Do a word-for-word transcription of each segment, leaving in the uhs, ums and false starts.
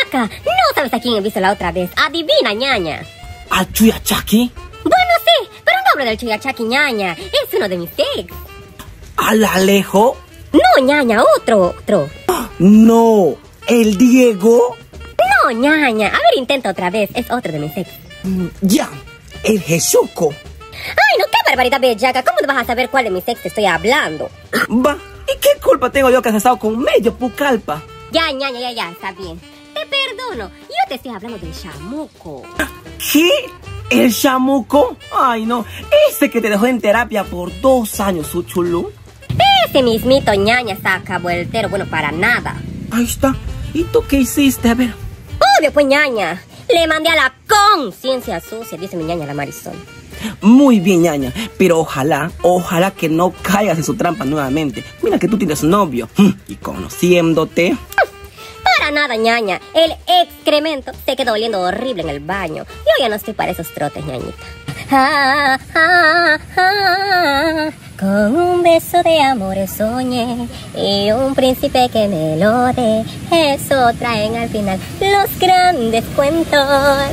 Chaca, no sabes a quién he visto la otra vez. Adivina, ñaña. ¿Al Chuyachaki? Bueno, sí, pero no hablo del Chuyachaki, ñaña. Es uno de mis ex. ¿Al Alejo? No, ñaña, otro, otro. No, ¿el Diego? No, ñaña. A ver, intenta otra vez. Es otro de mis ex. Mm, ya, el Jesuco. Ay, no, qué barbaridad, bellaca. ¿Cómo vas a saber cuál de mis ex te estoy hablando? Va, ¿y qué culpa tengo yo que has estado con medio Pucallpa? Ya, ñaña, ya, ya, está bien. Te perdono. Yo te estoy hablando del chamuco. ¿Qué? ¿El chamuco? Ay, no. Ese que te dejó en terapia por dos años, su chulú. Ese mismito, ñaña, saca vueltero. Bueno, para nada. Ahí está. ¿Y tú qué hiciste? A ver. Obvio, pues, ñaña. Le mandé a la conciencia sucia, dice mi ñaña la Marisol. Muy bien, ñaña. Pero ojalá, ojalá que no caigas en su trampa nuevamente. Mira que tú tienes novio. Y conociéndote... Para nada, ñaña. El excremento se quedó oliendo horrible en el baño. Yo ya no estoy para esos trotes, ñañita. Ah, ah, ah, con un beso de amor soñé y un príncipe que me lo dé. Eso traen al final los grandes cuentos. Ah.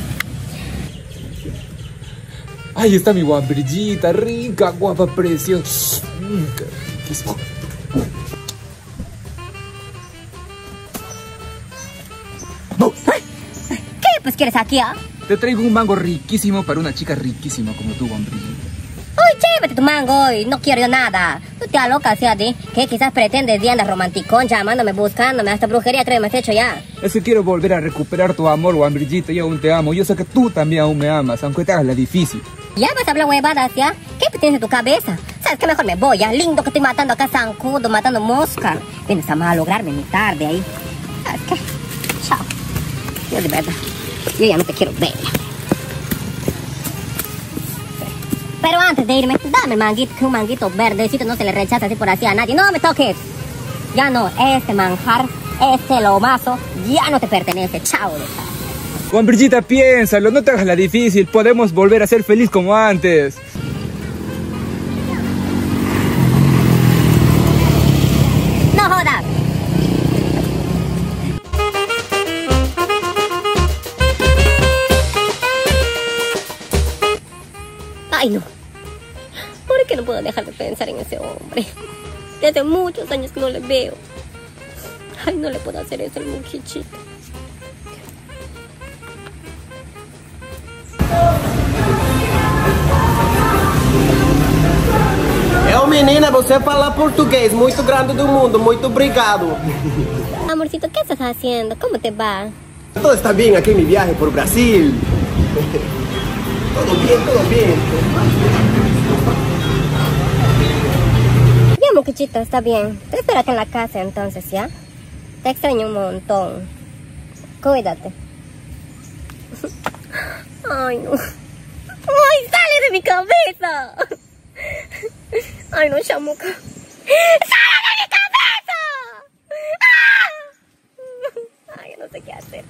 Ahí está mi guambrillita, rica, guapa, preciosa. Mm, qué riquísimo. ¿Qué pues quieres aquí, ah? Te traigo un mango riquísimo para una chica riquísima como tú, guambrillita. Uy, llévate tu mango hoy, no quiero yo nada. Tú te alocas, ¿sí, a ti? Que quizás pretendes y andas romanticón, llamándome, buscándome, hasta brujería creo que me has hecho ya. Es que quiero volver a recuperar tu amor, guambrillita, yo aún te amo. Yo sé que tú también aún me amas, aunque te hagas la difícil. Ya vas a hablar huevadas, ¿ya? ¿Qué tienes en tu cabeza? ¿Sabes qué? Mejor me voy, ya. Lindo que estoy matando acá zancudo, matando mosca. Vienes a malograrme mi tarde ahí. ¿Sabes qué? Chao. Yo de verdad, yo ya no te quiero ver. Pero antes de irme, dame el manguito, que un manguito verdecito no se le rechaza así por así a nadie. No me toques. Ya no, este manjar, este lomazo, ya no te pertenece. Chao, de chao. Guambrillita, piénsalo, no te hagas la difícil. Podemos volver a ser feliz como antes. No jodas. Ay, no. ¿Por qué no puedo dejar de pensar en ese hombre? Desde muchos años que no le veo. Ay, no le puedo hacer eso al muchachito. Eu, menina, você fala português, muito grande do mundo, muito obrigado. Amorcito, ¿qué estás haciendo? ¿Cómo te va? Todo está bien aquí en mi viaje por Brasil. Todo bien, todo bien. Ya, muchachito, está bien. Te espero acá en la casa entonces, ¿ya? Te extraño un montón. Cuídate. Ay, no. ¡Ay, sale de mi cabeza! Ay, no, chamuca. ¡Sale de mi cabeza! ¡Ah! Ay, no sé qué hacer.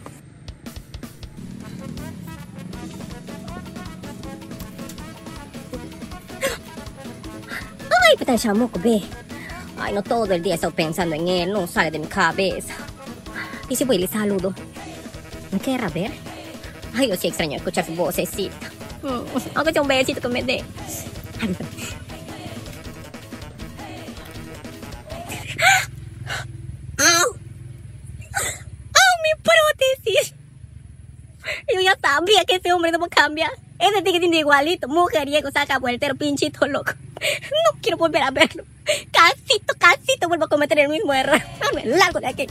Ay, puta, el chamuco, ve. Ay, no, todo el día he estado pensando en él. No sale de mi cabeza. Y si voy y le saludo, ¿me querrá ver? Ay, yo sí extraño escuchar su vocecita. Mm, aunque sea un besito que me dé. Ay, ¡au! ¡Au, mi prótesis! Yo ya sabía que ese hombre no va a cambiar. Ese sigue siendo igualito, mujeriego, saca vueltero, pinchito loco. No quiero volver a verlo. Casito, casito vuelvo a cometer el mismo error. Me largo de aquí.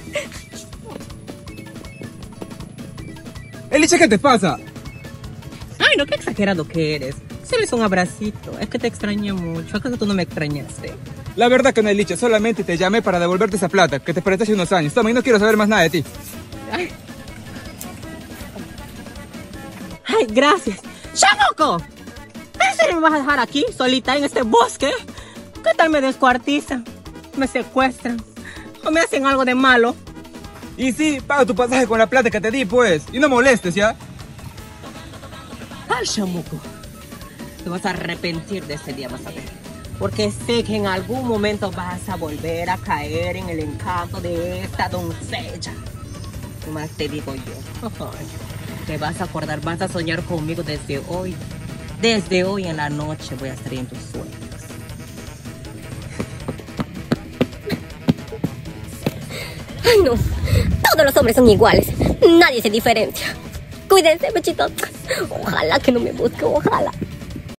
Eliche, ¿qué te pasa? Ay, no, qué exagerado que eres. Solo es un abracito. Es que te extrañé mucho. ¿Acaso tú no me extrañaste? La verdad que no, Eliche, solamente te llamé para devolverte esa plata que te presté hace unos años. Toma, y no quiero saber más nada de ti. Ay, Ay gracias. ¡Chamuco! ¿En serio me vas a dejar aquí, solita, en este bosque? ¿Qué tal me descuartizan? ¿Me secuestran? ¿O me hacen algo de malo? Y sí, paga tu pasaje con la plata que te di, pues. Y no molestes, ¿ya? Ay, chamuco. Te vas a arrepentir de ese día, vas a ver. Porque sé que en algún momento vas a volver a caer en el encanto de esta doncella. más te digo yo. Ay, te vas a acordar, vas a soñar conmigo desde hoy. Desde hoy en la noche voy a estar en tus sueños. Ay, no. Todos los hombres son iguales. Nadie se diferencia. Cuídense, bechitos. Ojalá que no me busque, ojalá.